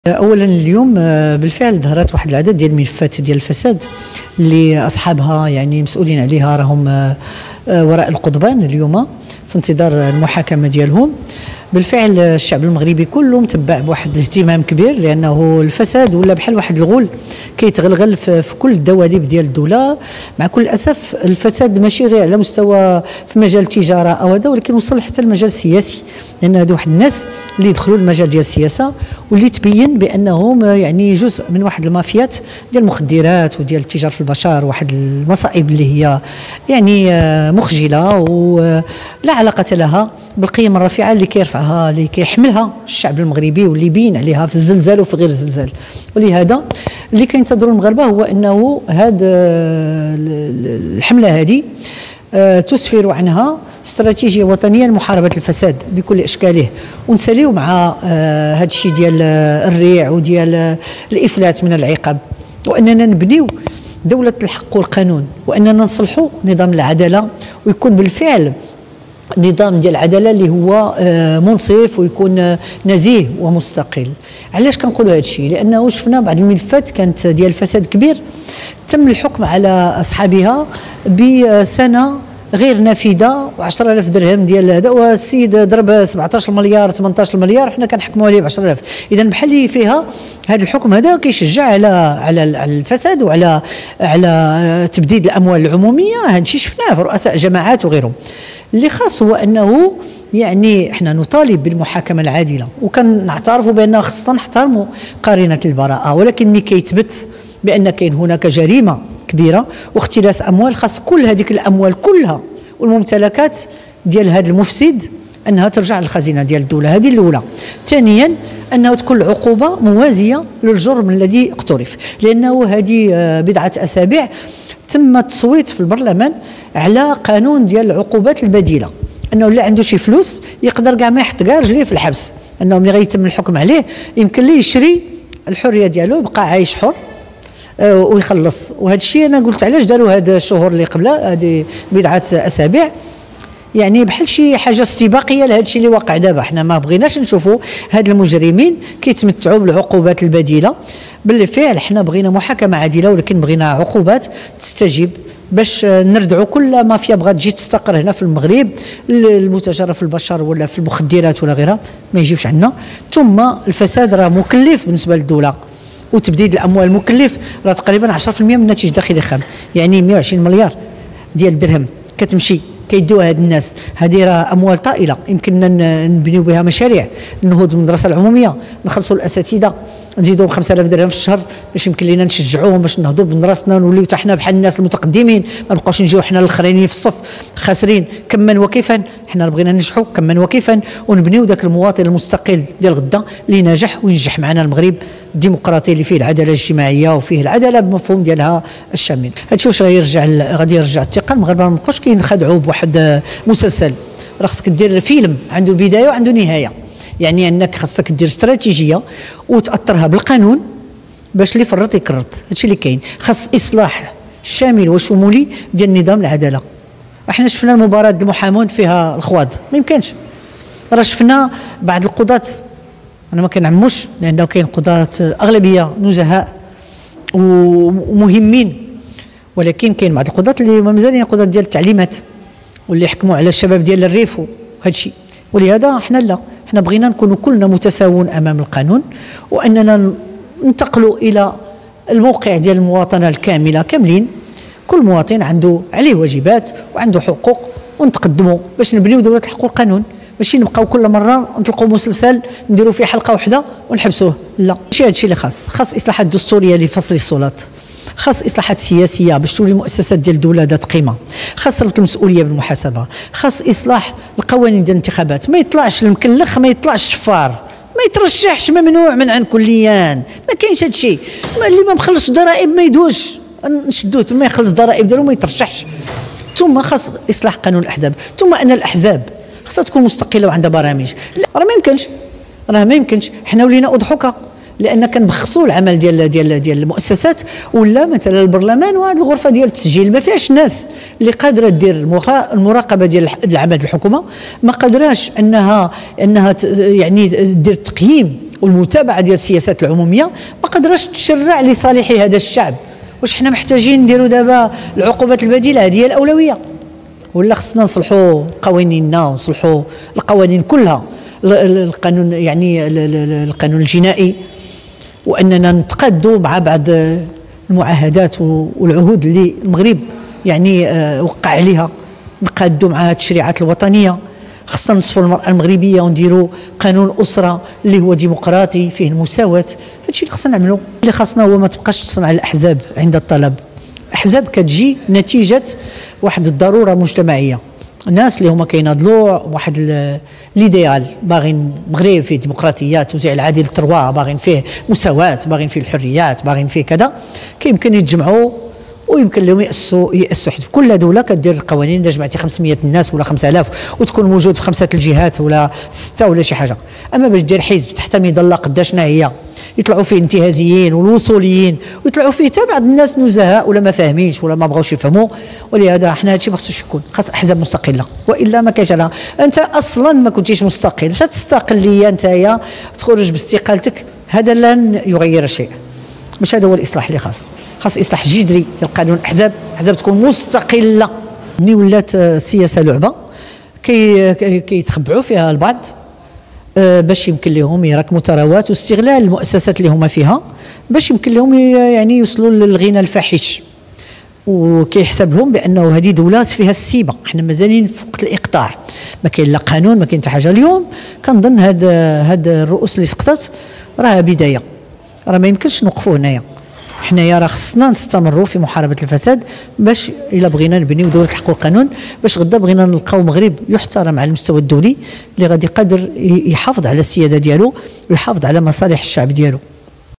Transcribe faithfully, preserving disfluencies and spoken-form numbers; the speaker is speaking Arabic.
اولا اليوم بالفعل ظهرت واحد العدد ديال الملفات ديال الفساد اللي اصحابها يعني مسؤولين عليها راهم وراء القضبان اليوم في انتظار المحاكمه ديالهم. بالفعل الشعب المغربي كله متبع بواحد الاهتمام كبير، لانه الفساد ولا بحال واحد الغول كيتغلغل في, في كل الدواليب ديال الدوله. مع كل اسف الفساد ماشي غير على مستوى في مجال التجاره او هذا، ولكن وصل حتى المجال السياسي، لان هادو واحد الناس اللي دخلوا المجال ديال السياسه واللي تبين بانهم يعني جزء من واحد المافيات ديال المخدرات وديال التجاره في البشر، واحد المصائب اللي هي يعني مخجله ولا علاقه لها بالقيم الرفيعه اللي كيرفعها اللي كيحملها الشعب المغربي واللي بين عليها في الزلزال وفي غير الزلزال. ولهذا اللي كينتظروا المغاربه هو انه هذه الحمله هذه تسفر عنها استراتيجيه وطنيه لمحاربه الفساد بكل اشكاله، ونساليو مع هذا الشيء ديال الريع وديال الافلات من العقاب، واننا نبنيو دوله الحق والقانون، واننا نصلحوا نظام العداله ويكون بالفعل نظام ديال العداله اللي هو منصف ويكون نزيه ومستقل. علاش كنقولوا هذا الشيء؟ لانه شفنا بعض الملفات كانت ديال الفساد كبير تم الحكم على اصحابها بسنه غير نافذه وعشرة آلاف درهم ديال هذا، والسيد ضرب سبعطاش مليار ثمنطاش مليار وحنا كنحكموا عليه ب عشرة آلاف. اذا بحال اللي فيها هذا الحكم هذا كيشجع على على الفساد وعلى على تبديد الاموال العموميه. هذا الشيء شفناه في رؤساء جماعات وغيرهم. اللي خاص هو انه يعني احنا نطالب بالمحاكمه العادله، وكنعترفوا بان خصنا نحترموا قرينه البراءه، ولكن ملي كيتبت بان كاين هناك جريمه كبيره واختلاس اموال، خاص كل هذيك الاموال كلها والممتلكات ديال هذا المفسد انها ترجع للخزينه ديال الدوله. هذه الاولى. ثانيا انه تكون العقوبه موازيه للجرم الذي اقترف، لانه هذه بضعه اسابيع تم التصويت في البرلمان على قانون ديال العقوبات البديله، انه اللي عنده شي فلوس يقدر كاع ما يحط كاع رجليه في الحبس، انه ملي غيتم الحكم عليه يمكن ليه يشري الحريه ديالو يبقى عايش حر ويخلص. وهذا الشيء انا قلت علاش داروا هذا الشهور اللي قبله، هذه بضعه اسابيع، يعني بحال شي حاجه استباقيه لهذا الشيء اللي واقع دابا. حنا ما بغيناش نشوفوا هاد المجرمين كيتمتعوا بالعقوبات البديله. بالفعل حنا بغينا محاكمه عادله، ولكن بغينا عقوبات تستجيب باش نردعوا كل مافيا بغات تجي تستقر هنا في المغرب، المتاجره في البشر ولا في المخدرات ولا غيرها ما يجيوش عندنا. ثم الفساد راه مكلف بالنسبه للدوله، وتبديد الاموال مكلف، راه تقريبا عشرة بالمئة من الناتج الداخلي الخام، يعني مئة وعشرين مليار ديال الدرهم كتمشي كيدوها هاد الناس. هذه راه اموال طائله يمكننا نبنيو بها مشاريع، نهضوا المدرسه العموميه، نخلصوا الاساتذه، نزيدوا ب خمسة آلاف درهم في الشهر باش يمكن لينا نشجعوهم باش نهضوا بمدرستنا ونوليو حتى حنا بحال الناس المتقدمين، ما نبقاوش نجيو حنا الاخرين في الصف خاسرين. كما وكيفا حنا بغينا ننجحوا كما وكيفا، ونبنيو ذاك المواطن المستقل ديال غدا اللي نجح وينجح معنا المغرب الديمقراطي اللي فيه العداله الاجتماعيه وفيه العداله بمفهوم ديالها الشامل. هادشي واش غيرجع غادي يرجع الثقه. المغاربه ما بقاوش كينخدعوا بواحد مسلسل، راه خصك دير فيلم عنده بدايه وعنده نهايه، يعني انك خصك دير استراتيجيه وتاثرها بالقانون باش اللي فرط يكرط. هادشي اللي كاين. خاص اصلاح شامل وشمولي ديال نظام العداله. احنا شفنا المباراه المحامون فيها الخواض، ما يمكنش. راه شفنا بعض القضاة، انا ما كنعموش لانه كاين قضاة اغلبيه نزهاء ومهمين، ولكن كاين بعض القضاة اللي مازالين قضاة ديال التعليمات واللي يحكموا على الشباب ديال الريف وهذا الشيء. ولهذا حنا لا، حنا بغينا نكونوا كلنا متساوون امام القانون، واننا ننتقلوا الى الموقع ديال المواطنه الكامله كاملين. كل مواطن عنده عليه واجبات وعنده حقوق، ونتقدموا باش نبنيو دوله الحق والقانون، ماشي نبقاو كل مره نطلقوا مسلسل نديروا فيه حلقه واحده ونحبسوه. لا، ماشي هذا الشيء اللي خاص. خاص اصلاحات دستوريه لفصل السلطات، خاص اصلاحات سياسيه باش تولي المؤسسات ديال الدوله ذات قيمه، خاص ربط المسؤوليه بالمحاسبه، خاص اصلاح القوانين ديال الانتخابات. ما يطلعش المكلخ، ما يطلعش الشفار، ما يترشحش، ممنوع منعا كليا، ما كاينش هذا الشيء. اللي ما مخلصش ضرائب ما يدوش، نشدوه تما يخلص ضرائب ديالو ما يترشحش. ثم خاص اصلاح قانون الاحزاب، ثم ان الاحزاب خاصها تكون مستقله وعندها برامج. لا راه ما يمكنش، راه ما يمكنش. حنا ولينا اضحوكه لان كنبخسوا العمل ديال ديال ديال المؤسسات، ولا مثلا البرلمان وهذه الغرفه ديال التسجيل ما فيهاش ناس اللي قادره دير المراقبه ديال العمل الحكومه، ما قادراش انها انها يعني دير تقييم والمتابعه ديال السياسات العموميه ما قدرش تشرع لصالح هذا الشعب. واش حنا محتاجين نديروا دابا العقوبات البديله؟ هذه هي الاولويه، ولا خصنا نصلحوا قوانيننا ونصلحوا القوانين كلها، القانون يعني القانون الجنائي، واننا نتقادوا مع بعض المعاهدات والعهود اللي المغرب يعني وقع عليها، نقادوا مع التشريعات الوطنيه. خصنا نصفوا المراه المغربيه ونديروا قانون اسره اللي هو ديمقراطي فيه المساواه. هادشي اللي خصنا نعملوا. اللي خصنا هو ما تبقاش تصنع الاحزاب عند الطلب. احزاب كتجي نتيجه واحد الضروره مجتمعيه، الناس اللي هما كيناضلوا واحد ليديال، باغين مغرب فيه ديمقراطيه، توزيع العادل للثروه، باغين فيه مساواه، باغين فيه الحريات، باغين فيه كذا، كيمكن يتجمعوا ويمكن لهم يأسوا يأسوا حزب. كل دوله كدير القوانين، اذا جمعتي خمسمية الناس ولا خمسة آلاف وتكون موجود في خمسه الجهات ولا سته ولا شي حاجه. اما باش دير حزب تحت مظله قداشنا هي يطلعوا فيه الانتهازيين والوصوليين، ويطلعوا فيه حتى بعض الناس نزهاء ولا ما فاهمينش ولا ما بغاوش يفهموا. ولهذا حنا هادشي ما خصوش يكون، خاص احزاب مستقله، والا ما كاينش. انت اصلا ما كنتيش مستقل، اش تستقليه نتايا تخرج باستقالتك؟ هذا لن يغير شيء. مش هذا هو الاصلاح اللي خاص، خاص اصلاح جذري ديال قانون الاحزاب، الاحزاب تكون مستقله. ملي ولات السياسه لعبه كي كيتخبعوا فيها البعض باش يمكن لهم يراكموا ثروات واستغلال المؤسسات اللي هما فيها باش يمكن لهم يعني يوصلوا للغنى الفاحش، وكيحسب لهم بانه هذه دوله فيها السيبه. حنا مازالين في وقت الاقطاع، ما كاين لا قانون، ما كاين حتى حاجه. اليوم كنظن هاد هاد الرؤوس اللي سقطت راه بدايه، راه ما يمكنش نوقفوا هنايا. حنايا راه خصنا نستمروا في محاربه الفساد باش الا بغينا نبنيو دوله الحق والقانون، باش غدا بغينا نلقاو مغرب يحترم على المستوى الدولي اللي غادي قادر يحافظ على السياده ديالو ويحافظ على مصالح الشعب ديالو.